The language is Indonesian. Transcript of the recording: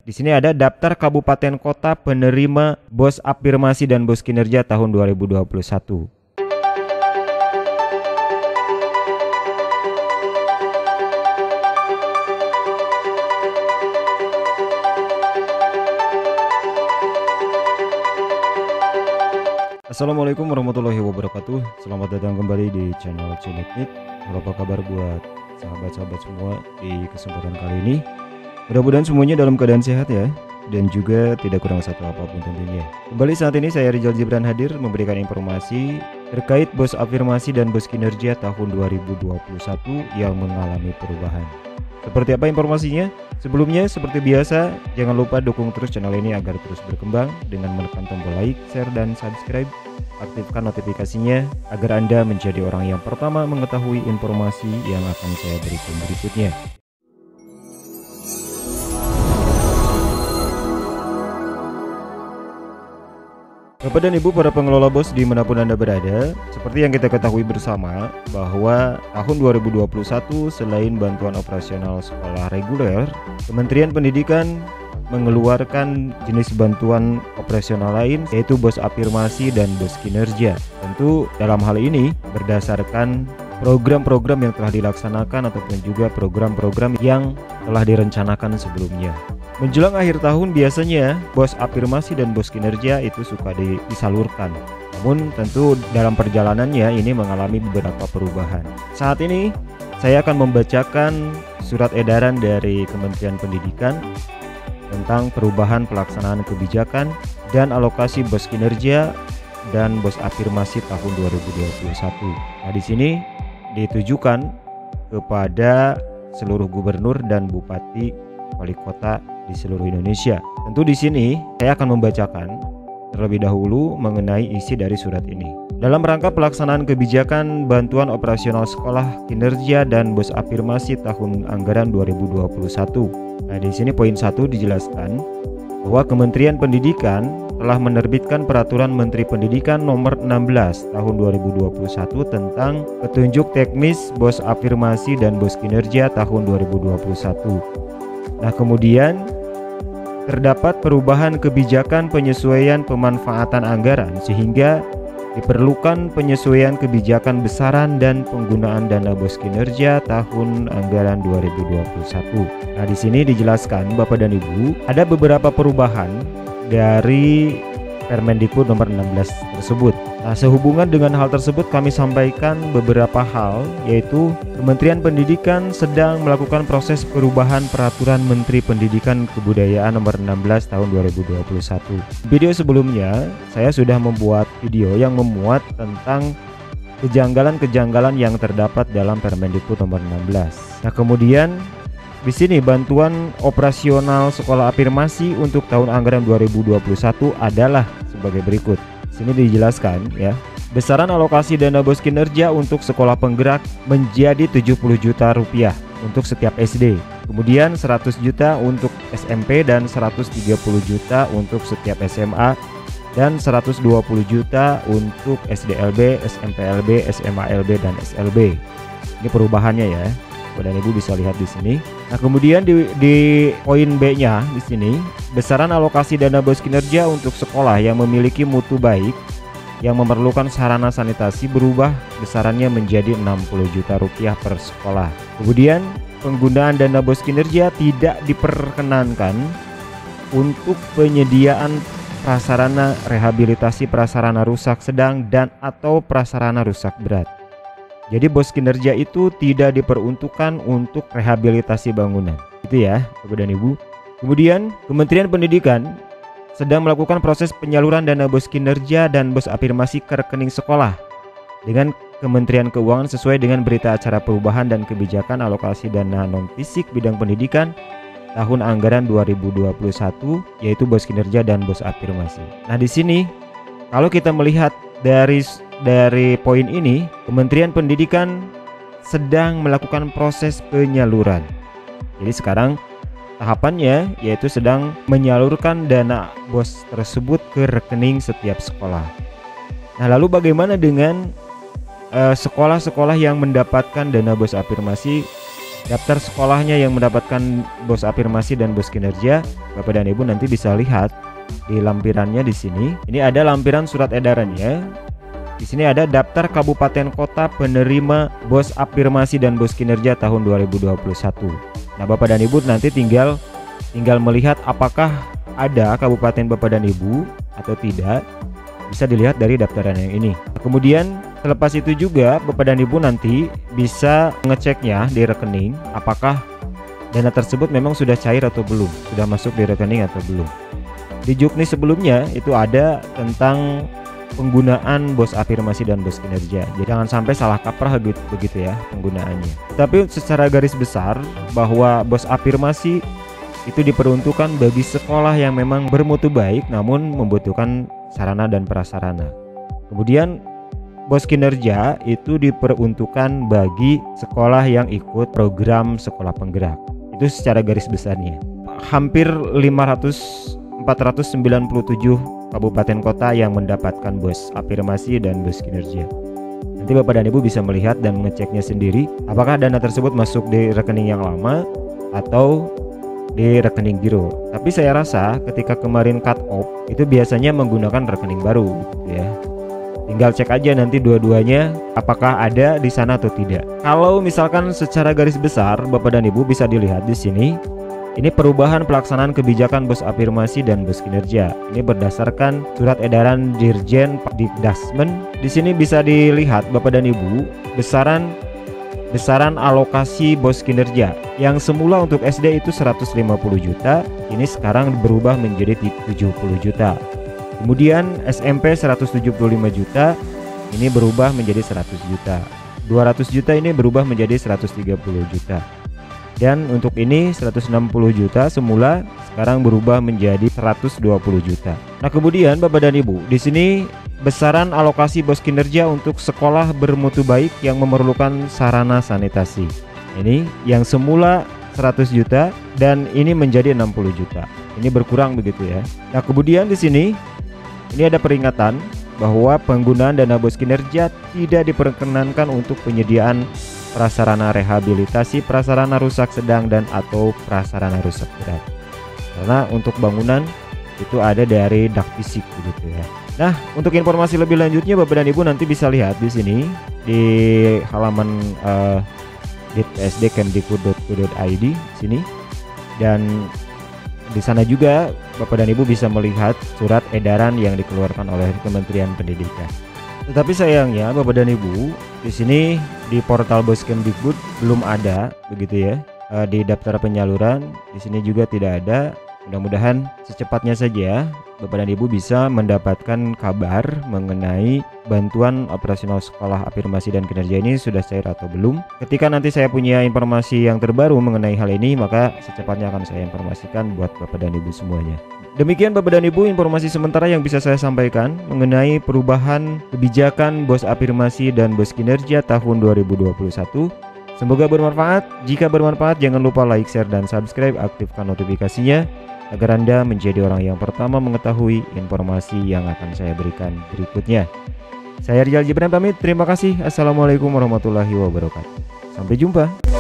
Di sini ada daftar kabupaten kota penerima bos afirmasi dan bos kinerja tahun 2021. Assalamualaikum warahmatullahi wabarakatuh. Selamat datang kembali di channel Ciniknik. Apa kabar buat sahabat-sahabat semua di kesempatan kali ini? Mudah-mudahan semuanya dalam keadaan sehat ya, dan juga tidak kurang satu apapun tentunya. Kembali saat ini saya Rizal Gibran hadir memberikan informasi terkait bos afirmasi dan bos kinerja tahun 2021 yang mengalami perubahan. Seperti apa informasinya? Sebelumnya seperti biasa, jangan lupa dukung terus channel ini agar terus berkembang dengan menekan tombol like, share, dan subscribe. Aktifkan notifikasinya agar Anda menjadi orang yang pertama mengetahui informasi yang akan saya berikan berikutnya. Bapak dan Ibu para pengelola bos dimanapun Anda berada, seperti yang kita ketahui bersama bahwa tahun 2021 selain bantuan operasional sekolah reguler, Kementerian Pendidikan mengeluarkan jenis bantuan operasional lain yaitu bos afirmasi dan bos kinerja. Tentu dalam hal ini berdasarkan program-program yang telah dilaksanakan ataupun juga program-program yang telah direncanakan sebelumnya. Menjelang akhir tahun biasanya bos afirmasi dan bos kinerja itu suka disalurkan. Namun tentu dalam perjalanannya ini mengalami beberapa perubahan. Saat ini saya akan membacakan surat edaran dari Kementerian Pendidikan tentang perubahan pelaksanaan kebijakan dan alokasi bos kinerja dan bos afirmasi tahun 2021. Nah, di sini ditujukan kepada seluruh gubernur dan bupati wali kota di seluruh Indonesia. Tentu di sini saya akan membacakan terlebih dahulu mengenai isi dari surat ini. Dalam rangka pelaksanaan kebijakan bantuan operasional sekolah kinerja dan bos afirmasi tahun anggaran 2021. Nah, di sini poin 1 dijelaskan bahwa Kementerian Pendidikan telah menerbitkan Peraturan Menteri Pendidikan Nomor 16 Tahun 2021 tentang petunjuk teknis bos afirmasi dan bos kinerja tahun 2021. Nah, kemudian terdapat perubahan kebijakan penyesuaian pemanfaatan anggaran sehingga diperlukan penyesuaian kebijakan besaran dan penggunaan dana bos kinerja tahun anggaran 2021. Nah, di sini dijelaskan Bapak dan Ibu, ada beberapa perubahan dari Permendikbud nomor 16 tersebut. Nah, sehubungan dengan hal tersebut kami sampaikan beberapa hal, yaitu Kementerian Pendidikan sedang melakukan proses perubahan Peraturan Menteri Pendidikan Kebudayaan nomor 16 tahun 2021. Video sebelumnya saya sudah membuat video yang memuat tentang kejanggalan-kejanggalan yang terdapat dalam Permendikbud nomor 16. Nah, kemudian di sini bantuan operasional sekolah afirmasi untuk tahun anggaran 2021 adalah sebagai berikut. Sini dijelaskan ya. Besaran alokasi dana bos kinerja untuk sekolah penggerak menjadi 70 juta rupiah untuk setiap SD. Kemudian 100 juta untuk SMP dan 130 juta untuk setiap SMA dan 120 juta untuk SDLB, SMPLB, SMALB dan SLB. Ini perubahannya ya. Dan Ibu bisa lihat di sini. Nah, kemudian di poin B-nya di sini, besaran alokasi dana bos kinerja untuk sekolah yang memiliki mutu baik yang memerlukan sarana sanitasi berubah besarannya menjadi 60 juta rupiah per sekolah. Kemudian penggunaan dana bos kinerja tidak diperkenankan untuk penyediaan prasarana rehabilitasi prasarana rusak sedang dan atau prasarana rusak berat. Jadi bos kinerja itu tidak diperuntukkan untuk rehabilitasi bangunan. Itu ya Bapak dan Ibu. Kemudian Kementerian Pendidikan sedang melakukan proses penyaluran dana bos kinerja dan bos afirmasi ke rekening sekolah dengan Kementerian Keuangan sesuai dengan berita acara perubahan dan kebijakan alokasi dana non-fisik bidang pendidikan tahun anggaran 2021, yaitu bos kinerja dan bos afirmasi. Nah, di sini kalau kita melihat dari poin ini, Kementerian Pendidikan sedang melakukan proses penyaluran. Jadi sekarang tahapannya yaitu sedang menyalurkan dana bos tersebut ke rekening setiap sekolah. Nah, lalu bagaimana dengan sekolah-sekolah yang mendapatkan dana bos afirmasi daftar sekolahnya yang mendapatkan bos afirmasi dan bos kinerja, Bapak dan Ibu nanti bisa lihat di lampirannya di sini. Ini ada lampiran surat edarannya. Di sini ada daftar kabupaten kota penerima bos afirmasi dan bos kinerja tahun 2021. Nah, Bapak dan Ibu nanti tinggal melihat apakah ada kabupaten Bapak dan Ibu atau tidak, bisa dilihat dari daftaran yang ini. Kemudian selepas itu juga Bapak dan Ibu nanti bisa ngeceknya di rekening apakah dana tersebut memang sudah cair atau belum, sudah masuk di rekening atau belum. Di Juknis sebelumnya itu ada tentang penggunaan bos afirmasi dan bos kinerja. Jadi jangan sampai salah kaprah begitu ya penggunaannya. Tapi secara garis besar bahwa bos afirmasi itu diperuntukkan bagi sekolah yang memang bermutu baik namun membutuhkan sarana dan prasarana. Kemudian bos kinerja itu diperuntukkan bagi sekolah yang ikut program sekolah penggerak. Itu secara garis besarnya. Hampir 497 kabupaten kota yang mendapatkan bos afirmasi dan bos kinerja. Nanti Bapak dan Ibu bisa melihat dan mengeceknya sendiri apakah dana tersebut masuk di rekening yang lama atau di rekening giro. Tapi saya rasa ketika kemarin cut off itu biasanya menggunakan rekening baru gitu ya. Tinggal cek aja nanti dua-duanya apakah ada di sana atau tidak. Kalau misalkan secara garis besar Bapak dan Ibu bisa dilihat di sini, ini perubahan pelaksanaan kebijakan bos afirmasi dan bos kinerja. Ini berdasarkan surat edaran Dirjen Dikdasmen. Di sini bisa dilihat Bapak dan Ibu besaran alokasi bos kinerja yang semula untuk SD itu 150 juta, ini sekarang berubah menjadi 70 juta. Kemudian SMP 175 juta, ini berubah menjadi 100 juta. 200 juta ini berubah menjadi 130 juta. Dan untuk ini 160 juta semula sekarang berubah menjadi 120 juta. Nah, kemudian Bapak dan Ibu, di sini besaran alokasi bos kinerja untuk sekolah bermutu baik yang memerlukan sarana sanitasi. Ini yang semula 100 juta dan ini menjadi 60 juta. Ini berkurang begitu ya. Nah, kemudian di sini ini ada peringatan bahwa penggunaan dana bos kinerja tidak diperkenankan untuk penyediaan prasarana rehabilitasi, prasarana rusak sedang dan atau prasarana rusak berat. Karena untuk bangunan itu ada dari dak fisik begitu ya. Nah, untuk informasi lebih lanjutnya Bapak dan Ibu nanti bisa lihat di sini di halaman ditpsd.kemdikbud.go.id sini, dan di sana juga Bapak dan Ibu bisa melihat surat edaran yang dikeluarkan oleh Kementerian Pendidikan. Tetapi sayangnya Bapak dan Ibu di sini di portal Boskemdikbud belum ada begitu ya. Di daftar penyaluran di sini juga tidak ada. Mudah-mudahan secepatnya saja Bapak dan Ibu bisa mendapatkan kabar mengenai bantuan operasional sekolah afirmasi dan kinerja ini sudah cair atau belum. Ketika nanti saya punya informasi yang terbaru mengenai hal ini, maka secepatnya akan saya informasikan buat Bapak dan Ibu semuanya. Demikian Bapak dan Ibu informasi sementara yang bisa saya sampaikan mengenai perubahan kebijakan bos afirmasi dan bos kinerja tahun 2021. Semoga bermanfaat. Jika bermanfaat, jangan lupa like, share, dan subscribe, aktifkan notifikasinya agar Anda menjadi orang yang pertama mengetahui informasi yang akan saya berikan berikutnya. Saya Rizal Jibran pamit, terima kasih. Assalamualaikum warahmatullahi wabarakatuh. Sampai jumpa.